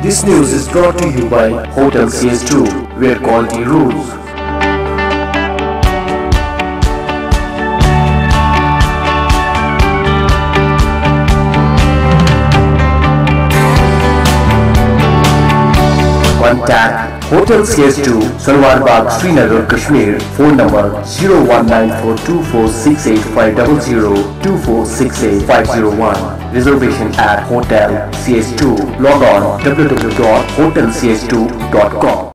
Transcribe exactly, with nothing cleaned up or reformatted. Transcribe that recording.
This news is brought to you by Hotel C S two, where quality rules. Contact Hotel C S two, Salwar Bagh, Srinagar, Kashmir. Phone number zero one nine four two four six eight five zero zero two four six eight five zero one. Reservation at Hotel C S two. Log on w w w dot hotel c s two dot com.